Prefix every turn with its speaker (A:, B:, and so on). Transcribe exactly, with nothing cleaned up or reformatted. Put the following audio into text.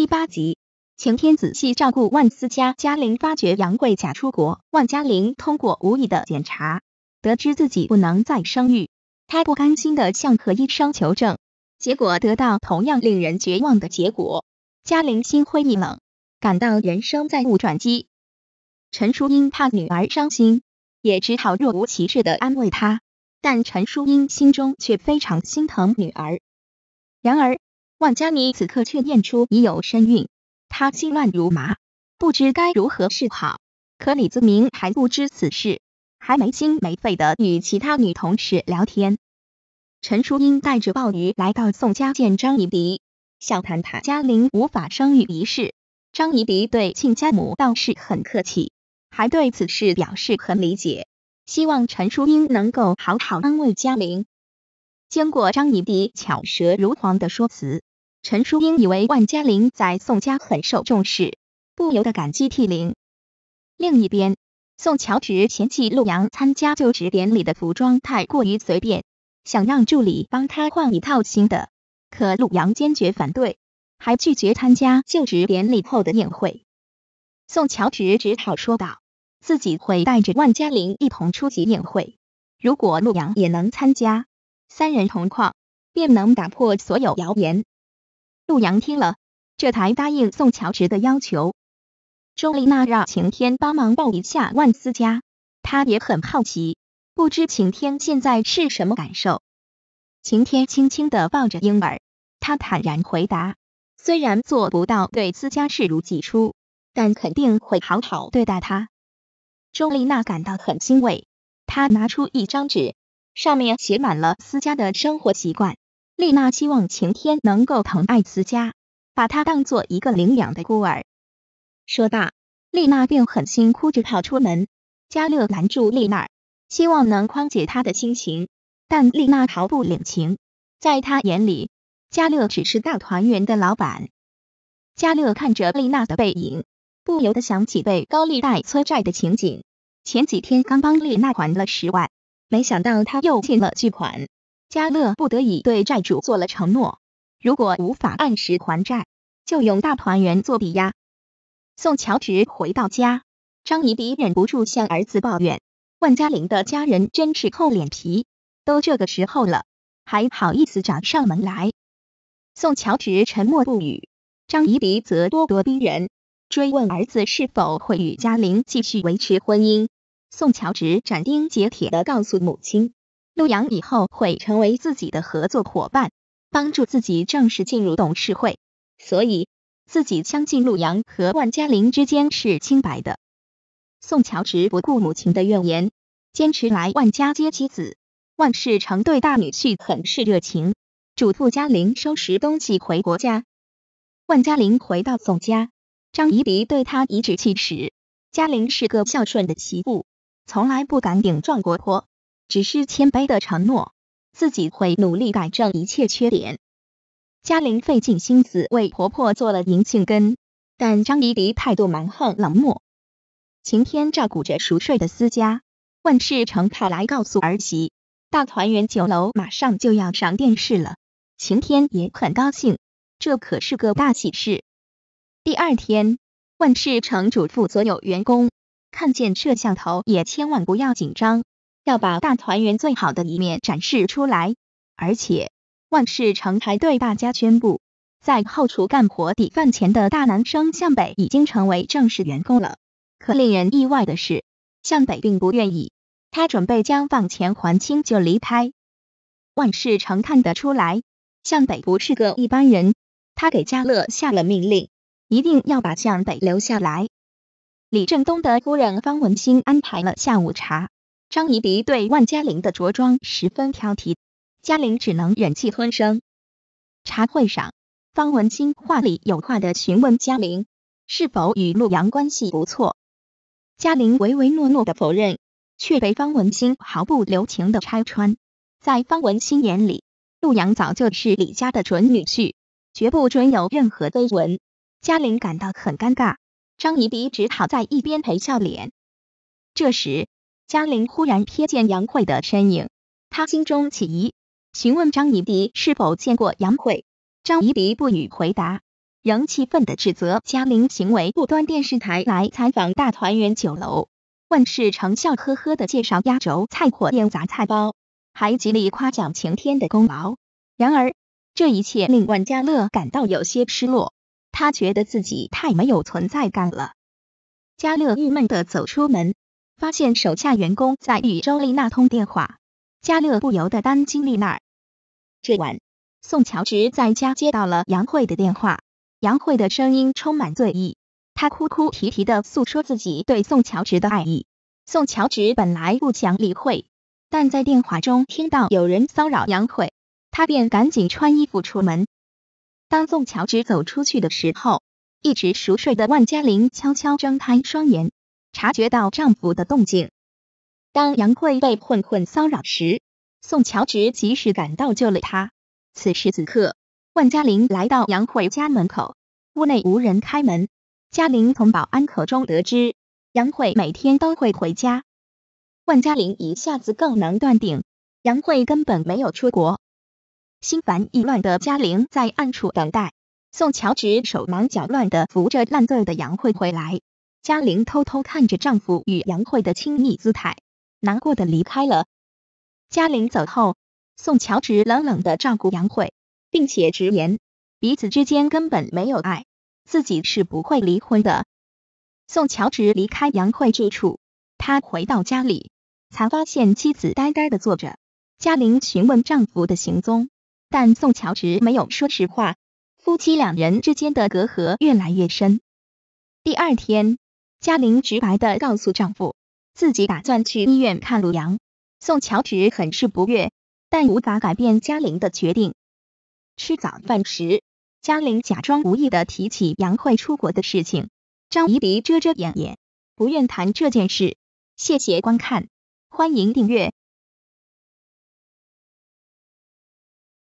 A: 八集，晴天仔细照顾万思嘉，嘉玲发觉杨慧假出国，万嘉玲通过无意的检查，得知自己不能再生育，她不甘心地向何医生求证，结果得到同样令人绝望的结果。嘉玲心灰意冷，感到人生再无转机。陈淑英怕女儿伤心，也只好若无其事地安慰她，但陈淑英心中却非常心疼女儿。然而万嘉妮此刻却验出已有身孕，她心乱如麻，不知该如何是好。可李自明还不知此事，还没心没肺地与其他女同事聊天。陈淑英带着鲍鱼来到宋家见张怡迪，想谈谈嘉玲无法生育一事。张怡迪对亲家母倒是很客气，还对此事表示很理解，希望陈淑英能够好好安慰嘉玲。经过张怡迪巧舌如簧的说辞，陈淑英以为万嘉玲在宋家很受重视，不由得感激涕零。另一边，宋乔植嫌弃陆阳参加就职典礼的服装太过于随便，想让助理帮他换一套新的，可陆阳坚决反对，还拒绝参加就职典礼后的宴会。宋乔植只好说道，自己会带着万嘉玲一同出席宴会，如果陆阳也能参加，三人同框，便能打破所有谣言。陆阳听了，这才答应宋乔植的要求。钟丽娜让晴天帮忙抱一下万思嘉，她也很好奇，不知晴天现在是什么感受。晴天轻轻地抱着婴儿，她坦然回答，虽然做不到对思嘉视如己出，但肯定会好好对待她。钟丽娜感到很欣慰，她拿出一张纸，上面写满了思嘉的生活习惯。丽娜希望晴天能够疼爱思嘉，把她当做一个领养的孤儿。说罢，丽娜便很辛苦地跑出门。嘉乐拦住丽娜，希望能宽解她的心情，但丽娜毫不领情。在她眼里，嘉乐只是大团圆的老板。嘉乐看着丽娜的背影，不由得想起被高利贷催债的情景。前几天刚帮丽娜还了十万，没想到她又欠了巨款。嘉乐不得已对债主做了承诺，如果无法按时还债，就用大团圆做抵押。宋乔植回到家，张怡迪忍不住向儿子抱怨，万嘉玲的家人真是厚脸皮，都这个时候了，还好意思找上门来。宋乔植沉默不语，张怡迪则咄咄逼人，追问儿子是否会与嘉玲继续维持婚姻。宋乔植斩钉截铁地告诉母亲，陆阳以后会成为自己的合作伙伴，帮助自己正式进入董事会，所以自己相信陆阳和万嘉玲之间是清白的。宋乔植不顾母亲的怨言，坚持来万家接妻子。万世成对大女婿很是热情，嘱咐嘉玲收拾东西回国家。万嘉玲回到宋家，张怡迪对她颐指气使。嘉玲是个孝顺的媳妇，从来不敢顶撞婆婆，只是谦卑的承诺自己会努力改正一切缺点。嘉玲费尽心思为婆婆做了银杏羹，但张怡迪态度蛮横冷漠。晴天照顾着熟睡的思嘉，万世成跑来告诉儿媳，大团圆酒楼马上就要上电视了。晴天也很高兴，这可是个大喜事。第二天，万世成嘱咐所有员工，看见摄像头也千万不要紧张，要把大团圆最好的一面展示出来。而且万世成还对大家宣布，在后厨干活抵饭钱的大男生向北已经成为正式员工了。可令人意外的是，向北并不愿意，他准备将饭钱还清就离开。万世成看得出来，向北不是个一般人，他给嘉乐下了命令，一定要把向北留下来。李振东的夫人方文欣安排了下午茶，张怡迪对万嘉玲的着装十分挑剔，嘉玲只能忍气吞声。茶会上，方文欣话里有话地询问嘉玲是否与陆阳关系不错。嘉玲唯唯诺诺的否认，却被方文欣毫不留情地拆穿。在方文欣眼里，陆阳早就是李家的准女婿，绝不准有任何绯闻。嘉玲感到很尴尬，张怡迪只好在一边陪笑脸。这时，嘉玲忽然瞥见杨慧的身影，她心中起疑，询问张怡迪是否见过杨慧。张怡迪不予回答， 仍气愤地指责嘉玲行为不端。电视台来采访大团圆酒楼，万事成笑呵呵地介绍压轴菜火焰杂菜包，还极力夸奖晴天的功劳。然而，这一切令万家乐感到有些失落，他觉得自己太没有存在感了。家乐郁闷地走出门，发现手下员工在与周丽娜通电话，家乐不由得担心丽娜。这晚，宋乔植在家接到了杨慧的电话，杨慧的声音充满醉意，她哭哭啼啼地诉说自己对宋乔植的爱意。宋乔植本来不想理会，但在电话中听到有人骚扰杨慧，他便赶紧穿衣服出门。当宋乔植走出去的时候，一直熟睡的万嘉玲悄悄睁开双眼，察觉到丈夫的动静。当杨慧被混混骚扰时，宋乔植及时赶到救了她。此时此刻，万嘉玲来到杨慧家门口，屋内无人开门。嘉玲从保安口中得知，杨慧每天都会回家。万嘉玲一下子更能断定，杨慧根本没有出国。心烦意乱的嘉玲在暗处等待，宋乔植手忙脚乱地扶着烂醉的杨慧回来。嘉玲偷偷看着丈夫与杨慧的亲密姿态，难过的离开了。嘉玲走后，宋乔植冷冷地照顾杨慧，并且直言彼此之间根本没有爱，自己是不会离婚的。宋乔植离开杨慧住处，他回到家里，才发现妻子呆呆地坐着。嘉玲询问丈夫的行踪，但宋乔植没有说实话，夫妻两人之间的隔阂越来越深。第二天，嘉玲直白地告诉丈夫，自己打算去医院看陆阳。宋乔植很是不悦，但无法改变嘉玲的决定。吃早饭时，嘉玲假装无意地提起杨慧出国的事情，张怡迪遮遮掩掩，不愿谈这件事。谢谢观看，欢迎订阅。